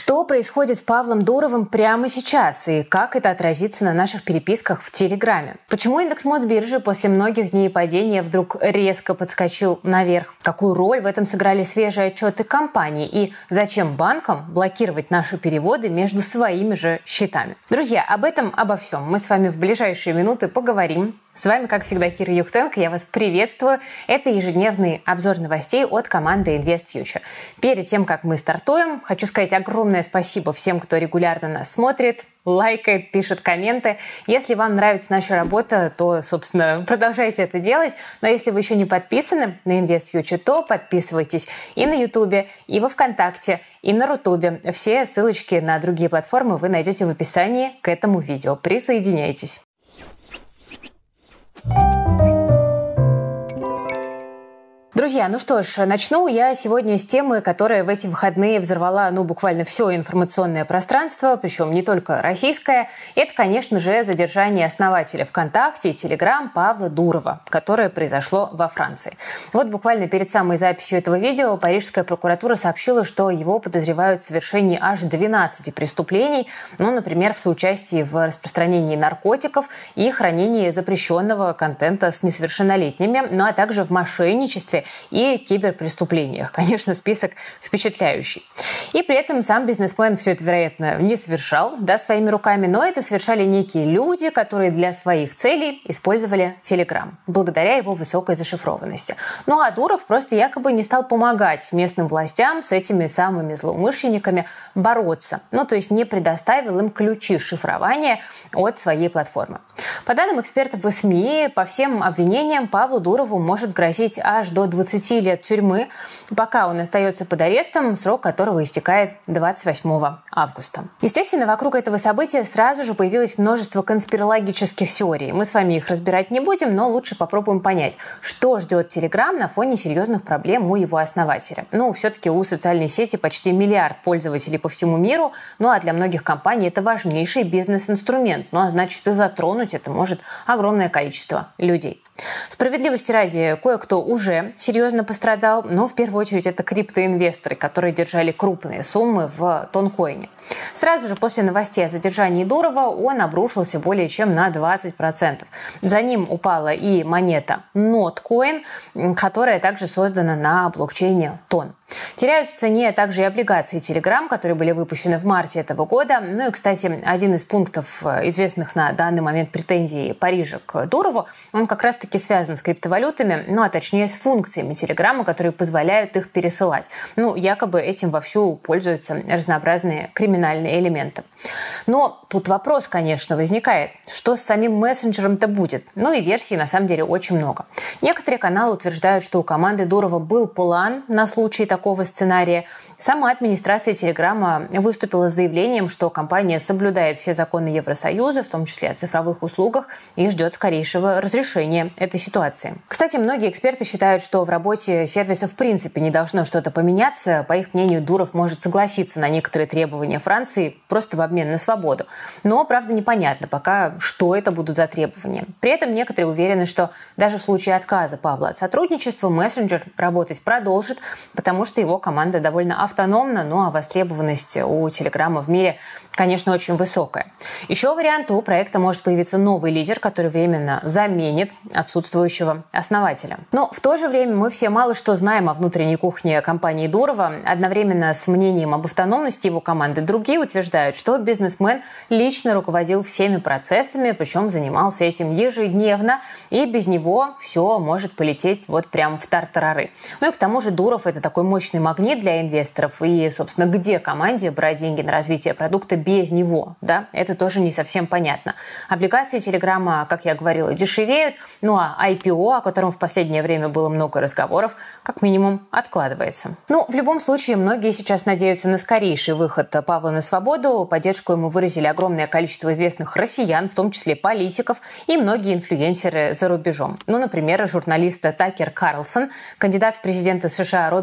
Что происходит с Павлом Дуровым прямо сейчас и как это отразится на наших переписках в Телеграме? Почему индекс Мосбиржи после многих дней падения вдруг резко подскочил наверх? Какую роль в этом сыграли свежие отчеты компаний? И зачем банкам блокировать наши переводы между своими же счетами? Друзья, об этом, обо всем мы с вами в ближайшие минуты поговорим. С вами, как всегда, Кира Юхтенко. Я вас приветствую. Это ежедневный обзор новостей от команды InvestFuture. Перед тем, как мы стартуем, хочу сказать огромное спасибо всем, кто регулярно нас смотрит, лайкает, пишет комменты. Если вам нравится наша работа, то, собственно, продолжайте это делать. Но если вы еще не подписаны на InvestFuture, то подписывайтесь и на Ютубе, и во Вконтакте, и на Рутубе. Все ссылочки на другие платформы вы найдете в описании к этому видео. Присоединяйтесь. Друзья, ну что ж, начну я сегодня с темы, которая в эти выходные взорвала, буквально все информационное пространство, причем не только российское. Это, конечно же, задержание основателя ВКонтакте и Телеграм Павла Дурова, которое произошло во Франции. Вот буквально перед самой записью этого видео парижская прокуратура сообщила, что его подозревают в совершении аж 12 преступлений, например, в соучастии в распространении наркотиков и хранении запрещенного контента с несовершеннолетними, а также в мошенничестве и киберпреступлениях. Конечно, список впечатляющий. И при этом сам бизнесмен все это, вероятно, не совершал, своими руками, но это совершали некие люди, которые для своих целей использовали Telegram, благодаря его высокой зашифрованности. А Дуров просто якобы не стал помогать местным властям с этими самыми злоумышленниками бороться. То есть не предоставил им ключи шифрования от своей платформы. По данным экспертов в СМИ, по всем обвинениям Павлу Дурову может грозить аж до 20 лет тюрьмы, пока он остается под арестом, срок которого истекает 28 августа. Естественно, вокруг этого события сразу же появилось множество конспирологических теорий. Мы с вами их разбирать не будем, но лучше попробуем понять, что ждет Telegram на фоне серьезных проблем у его основателя. Все-таки у социальной сети почти 1 миллиард пользователей по всему миру, а для многих компаний это важнейший бизнес-инструмент, а значит и затронуть это может огромное количество людей. Справедливости ради, кое-кто уже серьезно пострадал, но в первую очередь это криптоинвесторы, которые держали крупные суммы в тонкоине. Сразу же после новостей о задержании Дурова он обрушился более чем на 20%. За ним упала и монета Notcoin, которая также создана на блокчейне Ton. Теряют в цене также и облигации Telegram, которые были выпущены в марте этого года. И, кстати, один из пунктов известных на данный момент претензий Парижа к Дурову, он как раз-таки связан с криптовалютами, а точнее с функциями Telegram, которые позволяют их пересылать. Якобы этим вовсю пользуются разнообразные криминальные элементы. Но тут вопрос, конечно, возникает, что с самим мессенджером-то будет? И версий на самом деле очень много. Некоторые каналы утверждают, что у команды Дурова был план на случай такого сценария. Сама администрация Телеграма выступила с заявлением, что компания соблюдает все законы Евросоюза, в том числе о цифровых услугах, и ждет скорейшего разрешения этой ситуации. Кстати, многие эксперты считают, что в работе сервиса в принципе не должно что-то поменяться. По их мнению, Дуров может согласиться на некоторые требования Франции просто в обмен на свободу. Но, правда, непонятно пока, что это будут за требования. При этом некоторые уверены, что даже в случае отказа Павла от сотрудничества мессенджер работать продолжит, потому что его команда довольно автономна, а востребованность у Телеграма в мире, конечно, очень высокая. Еще вариант: у проекта может появиться новый лидер, который временно заменит отсутствующего основателя. Но в то же время мы все мало что знаем о внутренней кухне компании Дурова. Одновременно с мнением об автономности его команды другие утверждают, что бизнесмен лично руководил всеми процессами, причем занимался этим ежедневно, и без него все может полететь прямо в тартарары. И к тому же Дуров — это такой мощный магнит для инвесторов, и, собственно, где команде брать деньги на развитие продукта без него, это тоже не совсем понятно. Облигации Телеграма, как я говорила, дешевеют, а IPO, о котором в последнее время было много разговоров, как минимум откладывается. В любом случае, многие сейчас надеются на скорейший выход Павла на свободу. Поддержку ему выразили огромное количество известных россиян, в том числе политиков и многие инфлюенсеры за рубежом. Например, журналист Такер Карлсон, кандидат в президенты США Роберт Кеннеди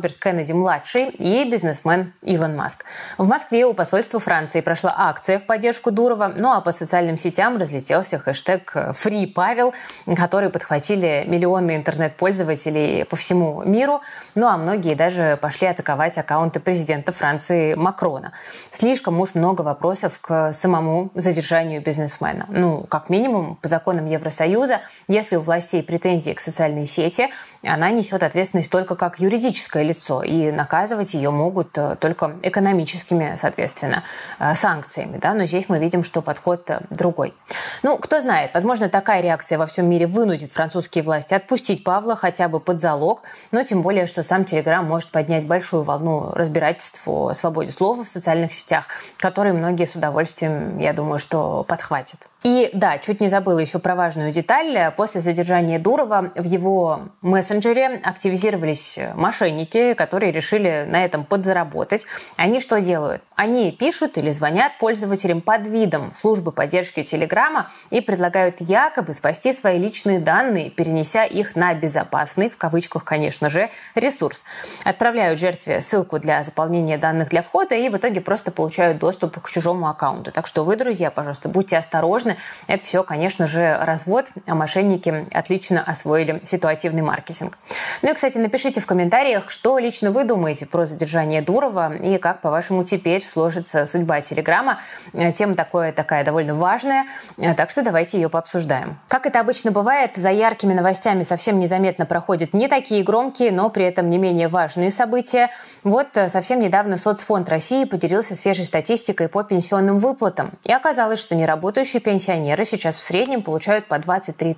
Кеннеди-младший и бизнесмен Илон Маск. В Москве у посольства Франции прошла акция в поддержку Дурова, ну а по социальным сетям разлетелся хэштег «FreePavel», который подхватили миллионы интернет-пользователей по всему миру, ну а многие даже пошли атаковать аккаунты президента Франции Макрона. Слишком уж много вопросов к самому задержанию бизнесмена. Ну, как минимум, по законам Евросоюза, если у властей претензии к социальной сети, она несет ответственность только как юридическое лицо, и наказывать ее могут только экономическими, соответственно, санкциями. Да? Но здесь мы видим, что подход другой. Ну, кто знает, возможно, такая реакция во всем мире вынудит французские власти отпустить Павла хотя бы под залог, но тем более, что сам Телеграм может поднять большую волну разбирательств о свободе слова в социальных сетях, которые многие с удовольствием, я думаю, что подхватят. И да, чуть не забыла еще про важную деталь. После задержания Дурова в его мессенджере активизировались мошенники, которые решили на этом подзаработать. Они что делают? Они пишут или звонят пользователям под видом службы поддержки Телеграма и предлагают якобы спасти свои личные данные, перенеся их на безопасный, в кавычках, конечно же, ресурс. Отправляют жертве ссылку для заполнения данных для входа и в итоге просто получают доступ к чужому аккаунту. Так что вы, друзья, пожалуйста, будьте осторожны. Это все, конечно же, развод, а мошенники отлично освоили ситуативный маркетинг. Ну и, кстати, напишите в комментариях, что лично вы думаете про задержание Дурова и как, по-вашему, теперь сложится судьба Телеграма. Тема такая довольно важная, так что давайте ее пообсуждаем. Как это обычно бывает, за яркими новостями совсем незаметно проходят не такие громкие, но при этом не менее важные события. Вот совсем недавно Соцфонд России поделился свежей статистикой по пенсионным выплатам. И оказалось, что неработающие пенсионеры сейчас в среднем получают по 23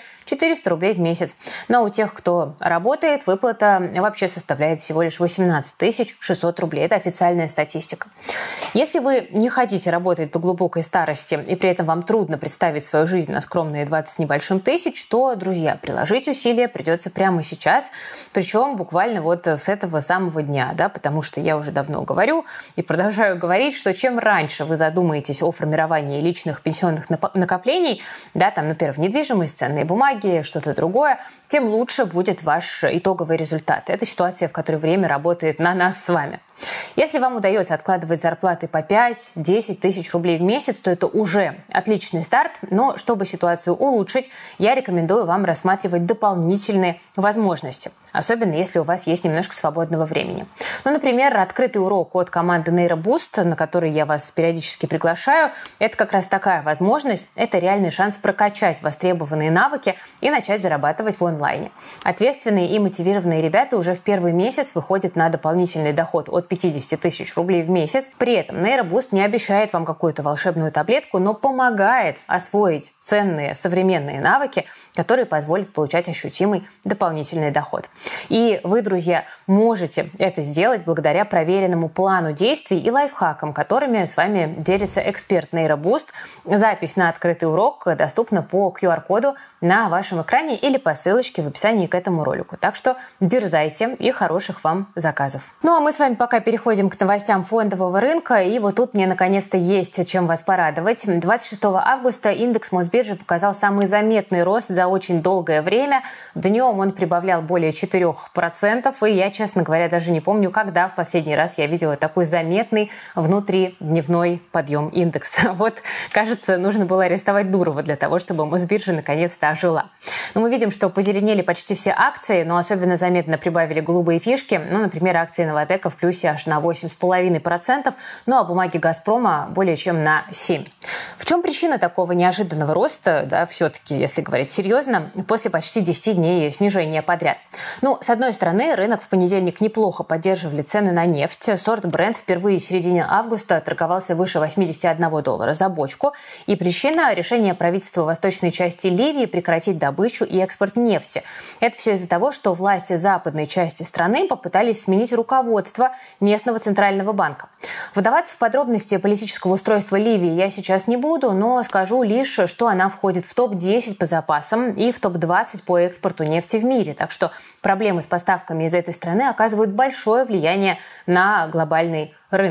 400 рублей в месяц. Но у тех, кто работает, выплата вообще составляет всего лишь 18 600 рублей. Это официальная статистика. Если вы не хотите работать до глубокой старости и при этом вам трудно представить свою жизнь на скромные 20 с небольшим тысяч, то, друзья, приложить усилия придется прямо сейчас, причем буквально вот с этого самого дня, да, потому что я уже давно говорю и продолжаю говорить, что чем раньше вы задумаетесь о формировании личных пенсионных накоплений, да, там, например, в недвижимость, ценные бумаги, что-то другое, тем лучше будет ваш итоговый результат. Это ситуация, в которой время работает на нас с вами. Если вам удается откладывать зарплаты по 5-10 тысяч рублей в месяц, то это уже отличный старт, но чтобы ситуацию улучшить, я рекомендую вам рассматривать дополнительные возможности, особенно если у вас есть немножко свободного времени. Ну, например, открытый урок от команды NeuroBoost, на который я вас периодически приглашаю, это как раз такая возможность, это реальный шанс прокачать востребованные навыки и начать зарабатывать в онлайне. Ответственные и мотивированные ребята уже в первый месяц выходят на дополнительный доход от 50 тысяч рублей в месяц. При этом NeuroBoost не обещает вам какую-то волшебную таблетку, но помогает освоить ценные современные навыки, которые позволят получать ощутимый дополнительный доход. И вы, друзья, можете это сделать благодаря проверенному плану действий и лайфхакам, которыми с вами делится эксперт NeuroBoost. Запись на открытый урок доступна по QR-коду на вашем экране или по ссылочке в описании к этому ролику. Так что дерзайте и хороших вам заказов. Ну а мы с вами пока переходим к новостям фондового рынка. И вот тут мне наконец-то есть чем вас порадовать. 26 августа индекс Мосбиржи показал самый заметный рост за очень долгое время. Днем он прибавлял более 4%. И я, честно говоря, даже не помню, когда в последний раз я видела такой заметный внутридневной подъем индекса. Вот, кажется, нужно было арестовать Дурова для того, чтобы Мосбиржа наконец-то ожила. Но мы видим, что позеленели почти все акции, но особенно заметно прибавили голубые фишки. Ну, например, акции Новатэка в плюсе аж на 8,5%, ну а бумаги Газпрома более чем на 7%. В чем причина такого неожиданного роста, да, все-таки, если говорить серьезно, после почти 10 дней снижения подряд? Ну, с одной стороны, рынок в понедельник неплохо поддерживали цены на нефть. Сорт Brent впервые в середине августа торговался выше $81 за бочку. И причина – решение правительства восточной части Ливии прекратить добычу и экспорт нефти. Это все из-за того, что власти западной части страны попытались сменить руководство местного центрального банка. Вдаваться в подробности политического устройства Ливии я сейчас не буду, но скажу лишь, что она входит в топ-10 по запасам и в топ-20 по экспорту нефти в мире. Так что проблемы с поставками из этой страны оказывают большое влияние на глобальный рынок.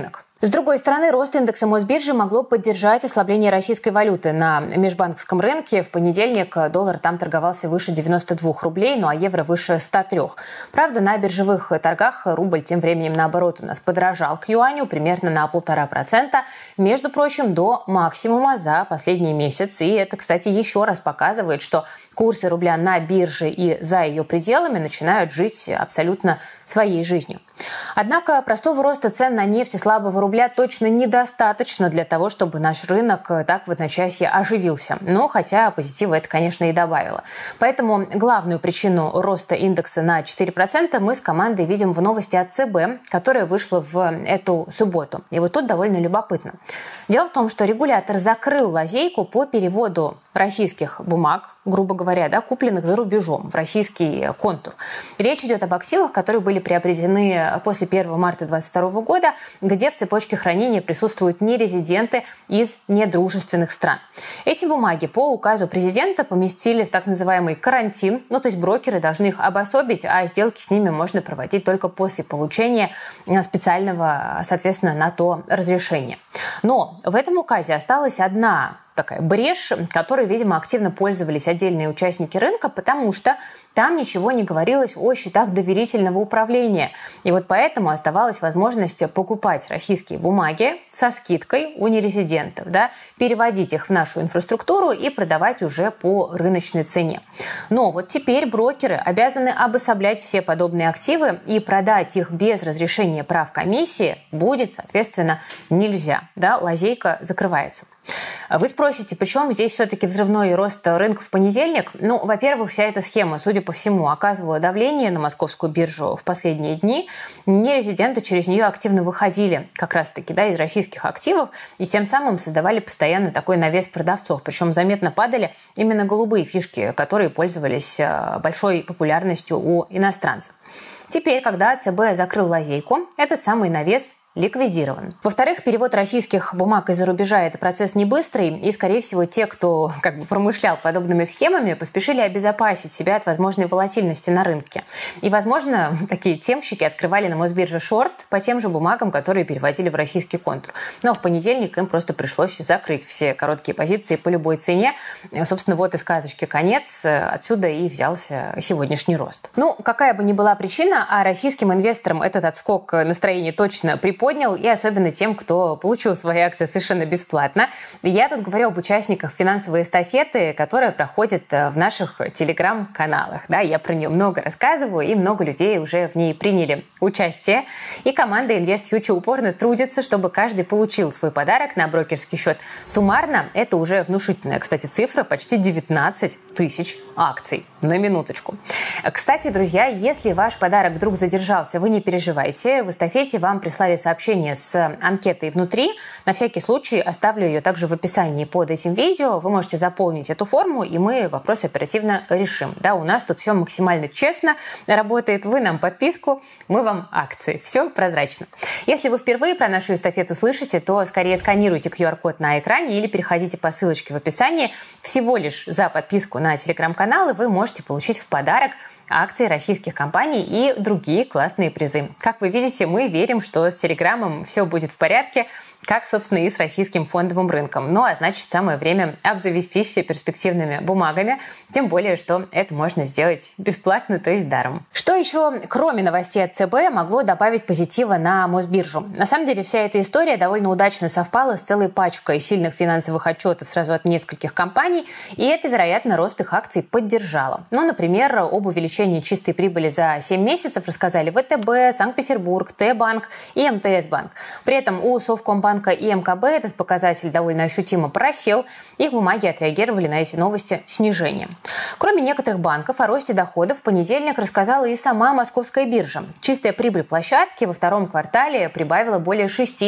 С другой стороны, рост индекса Мосбиржи могло поддержать ослабление российской валюты. На межбанковском рынке в понедельник доллар там торговался выше 92 рублей, ну а евро выше 103. Правда, на биржевых торгах рубль тем временем, наоборот, у нас подорожал к юаню примерно на 1,5%, между прочим, до максимума за последний месяц. И это, кстати, еще раз показывает, что курсы рубля на бирже и за ее пределами начинают жить абсолютно своей жизнью. Однако простого роста цен на нефть и слабого рубля точно недостаточно для того, чтобы наш рынок так в одночасье оживился. Но хотя позитива это, конечно, и добавило. Поэтому главную причину роста индекса на 4% мы с командой видим в новости от ЦБ, которая вышла в эту субботу. И вот тут довольно любопытно. Дело в том, что регулятор закрыл лазейку по переводу российских бумаг, грубо говоря, купленных за рубежом, в российский контур. Речь идет об активах, которые были приобретены после 1 марта 2022 года, где в цепочке хранения присутствуют нерезиденты из недружественных стран. Эти бумаги по указу президента поместили в так называемый карантин, то есть брокеры должны их обособить, а сделки с ними можно проводить только после получения специального, соответственно, на то разрешения. Но в этом указе осталась одна такая брешь, которой, видимо, активно пользовались отдельные участники рынка, потому что там ничего не говорилось о счетах доверительного управления. И вот поэтому оставалась возможность покупать российские бумаги со скидкой у нерезидентов, переводить их в нашу инфраструктуру и продавать уже по рыночной цене. Но вот теперь брокеры обязаны обособлять все подобные активы, и продать их без разрешения прав комиссии будет, соответственно, нельзя. Лазейка закрывается. Вы спросите, почему здесь все-таки взрывной рост рынка в понедельник? Во-первых, вся эта схема, судя по всему, оказывала давление на московскую биржу в последние дни. Нерезиденты через нее активно выходили как раз-таки из российских активов и тем самым создавали постоянно такой навес продавцов. Причем заметно падали именно голубые фишки, которые пользовались большой популярностью у иностранцев. Теперь, когда ЦБ закрыл лазейку, этот самый навес ликвидирован. Во-вторых, перевод российских бумаг из-за рубежа – это процесс не быстрый, и, скорее всего, те, кто промышлял подобными схемами, поспешили обезопасить себя от возможной волатильности на рынке. И, возможно, такие темщики открывали на Мосбирже шорт по тем же бумагам, которые переводили в российский контур. Но в понедельник им просто пришлось закрыть все короткие позиции по любой цене. Собственно, вот и сказочки конец. Отсюда и взялся сегодняшний рост. Какая бы ни была причина, а российским инвесторам этот отскок настроения точно припомнил, и особенно тем, кто получил свои акции совершенно бесплатно. Я тут говорю об участниках финансовой эстафеты, которая проходит в наших телеграм-каналах. Я про нее много рассказываю, и много людей уже в ней приняли участие. И команда InvestFuture упорно трудится, чтобы каждый получил свой подарок на брокерский счет. Суммарно это уже внушительная, кстати, цифра, почти 19 тысяч акций. На минуточку. Кстати, друзья, если ваш подарок вдруг задержался, вы не переживайте. В эстафете вам прислали сообщение с анкетой внутри. На всякий случай оставлю ее также в описании под этим видео. Вы можете заполнить эту форму, и мы вопрос оперативно решим. У нас тут все максимально честно работает. Вы нам подписку, мы вам акции. Все прозрачно. Если вы впервые про нашу эстафету слышите, то скорее сканируйте QR-код на экране или переходите по ссылочке в описании. Всего лишь за подписку на телеграм-канал, и вы можете получить в подарок акции российских компаний и другие классные призы. Как вы видите, мы верим, что с Телеграмом все будет в порядке, как, собственно, и с российским фондовым рынком. А значит, самое время обзавестись перспективными бумагами, тем более, что это можно сделать бесплатно, то есть даром. Что еще, кроме новостей от ЦБ, могло добавить позитива на Мосбиржу? На самом деле, вся эта история довольно удачно совпала с целой пачкой сильных финансовых отчетов сразу от нескольких компаний, и это, вероятно, рост их акций поддержало. Например, об увеличении чистой прибыли за 7 месяцев рассказали ВТБ, Санкт-Петербург, Т-банк и МТС-банк. При этом у Совкомбанка и МКБ этот показатель довольно ощутимо просел. Их бумаги отреагировали на эти новости снижением. Кроме некоторых банков, о росте доходов в понедельник рассказала и сама Московская биржа. Чистая прибыль площадки во втором квартале прибавила более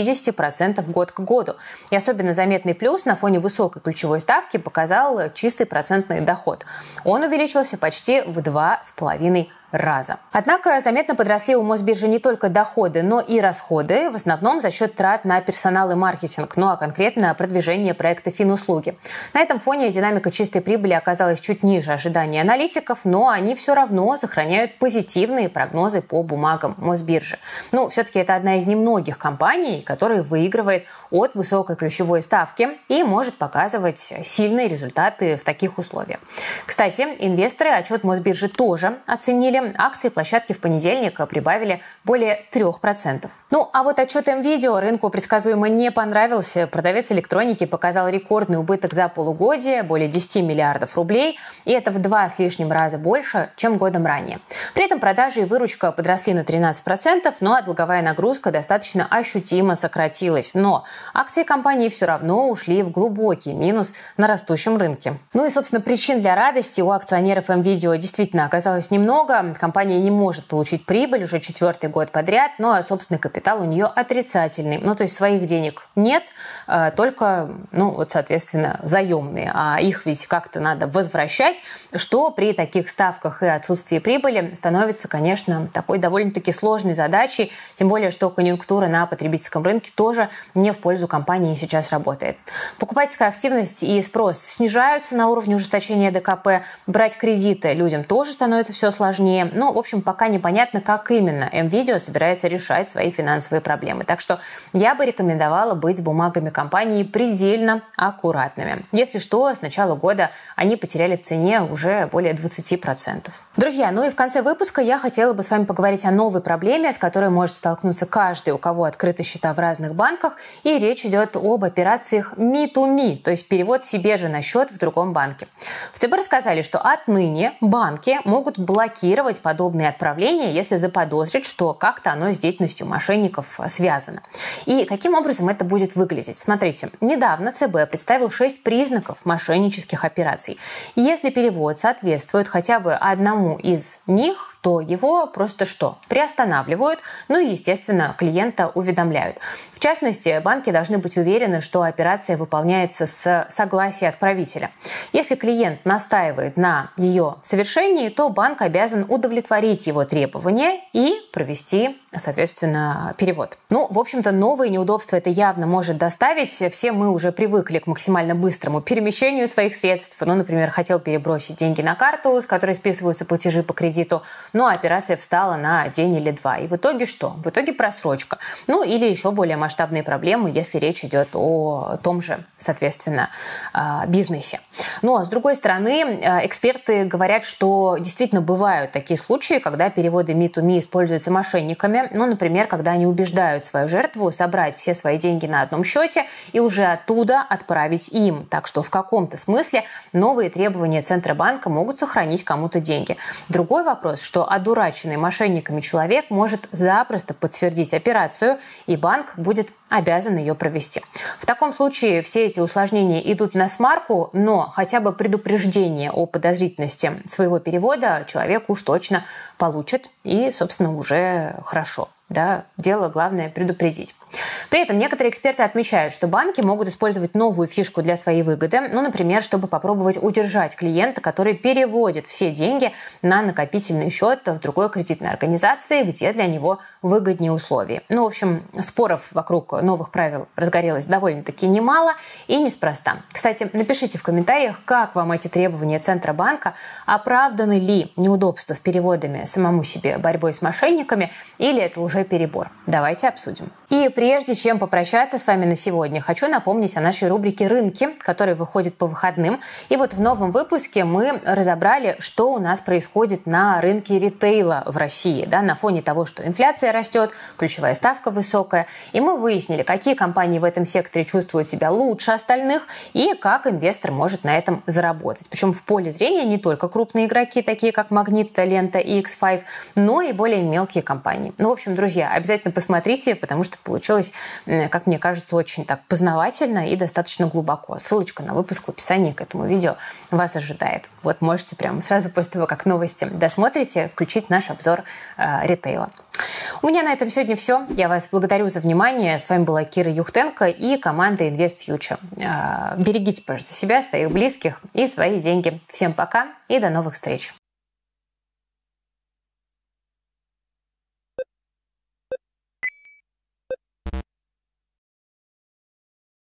60% год к году. И особенно заметный плюс на фоне высокой ключевой ставки показал чистый процентный доход. Он увеличился почти в 2,5 раза. Однако заметно подросли у Мосбиржи не только доходы, но и расходы, в основном за счет трат на персонал и маркетинг, ну а конкретно продвижение проекта Финуслуги. На этом фоне динамика чистой прибыли оказалась чуть ниже ожиданий аналитиков, но они все равно сохраняют позитивные прогнозы по бумагам Мосбиржи. Ну, все-таки это одна из немногих компаний, которая выигрывает от высокой ключевой ставки и может показывать сильные результаты в таких условиях. Кстати, инвесторы отчет Мосбиржи тоже оценили. Акции площадки в понедельник прибавили более 3%. Ну, а вот отчет МВидео рынку предсказуемо не понравился. Продавец электроники показал рекордный убыток за полугодие, более 10 миллиардов рублей, и это в 2 с лишним раза больше, чем годом ранее. При этом продажи и выручка подросли на 13%, но долговая нагрузка достаточно ощутимо сократилась. Но акции компании все равно ушли в глубокий минус на растущем рынке. Ну и, собственно, причин для радости у акционеров МВидео действительно оказалось немного. Компания не может получить прибыль уже 4-й год подряд, но собственный капитал у нее отрицательный. Ну, то есть своих денег нет, только, соответственно, заемные. А их ведь как-то надо возвращать, что при таких ставках и отсутствии прибыли становится, конечно, такой довольно-таки сложной задачей, тем более, что конъюнктура на потребительском рынке тоже не в пользу компании сейчас работает. Покупательская активность и спрос снижаются на уровне ужесточения ДКП, брать кредиты людям тоже становится все сложнее. Ну, в общем, пока непонятно, как именно МВидео собирается решать свои финансовые проблемы. Так что я бы рекомендовала быть с бумагами компании предельно аккуратными. Если что, с начала года они потеряли в цене уже более 20%. Друзья, ну и в конце выпуска я хотела бы с вами поговорить о новой проблеме, с которой может столкнуться каждый, у кого открыты счета в разных банках, и речь идет об операциях Me-to-Me, то есть перевод себе же на счет в другом банке. В ЦБ рассказали, что отныне банки могут блокировать подобные отправления, если заподозрить, что как-то оно с деятельностью мошенников связано. И каким образом это будет выглядеть? Смотрите, недавно ЦБ представил 6 признаков мошеннических операций. Если перевод соответствует хотя бы одному из них, то его просто приостанавливают, ну и, естественно, клиента уведомляют. В частности, банки должны быть уверены, что операция выполняется с согласия отправителя. Если клиент настаивает на ее совершении, то банк обязан удовлетворить его требования и провести, соответственно, перевод. Ну, в общем-то, новые неудобства это явно может доставить. Все мы уже привыкли к максимально быстрому перемещению своих средств. Ну, например, хотел перебросить деньги на карту, с которой списываются платежи по кредиту, но операция встала на день или два. И в итоге что? В итоге просрочка. Ну, или еще более масштабные проблемы, если речь идет о том же, соответственно, бизнесе. Ну, а с другой стороны, эксперты говорят, что действительно бывают такие случаи, когда переводы Me-to-Me используются мошенниками. Ну, например, когда они убеждают свою жертву собрать все свои деньги на одном счете и уже оттуда отправить им. Так что в каком-то смысле новые требования Центробанка могут сохранить кому-то деньги. Другой вопрос, что одураченный мошенниками человек может запросто подтвердить операцию, и банк будет обязан ее провести. В таком случае все эти усложнения идут на смарку, но хотя бы предупреждение о подозрительности своего перевода человек уж точно получит, и, собственно, уже хорошо. Да, дело главное предупредить. При этом некоторые эксперты отмечают, что банки могут использовать новую фишку для своей выгоды, например, чтобы попробовать удержать клиента, который переводит все деньги на накопительный счет в другой кредитной организации, где для него выгоднее условия. В общем, споров вокруг новых правил разгорелось довольно-таки немало и неспроста. Кстати, напишите в комментариях, как вам эти требования Центробанка, оправданы ли неудобства с переводами самому себе борьбой с мошенниками, или это уже перебор. Давайте обсудим. И прежде чем попрощаться с вами на сегодня, хочу напомнить о нашей рубрике «Рынки», которая выходит по выходным. И вот в новом выпуске мы разобрали, что у нас происходит на рынке ритейла в России, на фоне того, что инфляция растет, ключевая ставка высокая. И мы выяснили, какие компании в этом секторе чувствуют себя лучше остальных и как инвестор может на этом заработать. Причем в поле зрения не только крупные игроки, такие как Магнит, Лента и X5, но и более мелкие компании. В общем, друзья, обязательно посмотрите, потому что получилось, как мне кажется, очень так познавательно и достаточно глубоко. Ссылочка на выпуск в описании к этому видео вас ожидает. Вот можете прямо сразу после того, как новости досмотрите, включить наш обзор ритейла. У меня на этом сегодня все. Я вас благодарю за внимание. С вами была Кира Юхтенко и команда Invest Future. Берегите, пожалуйста, себя, своих близких и свои деньги. Всем пока и до новых встреч.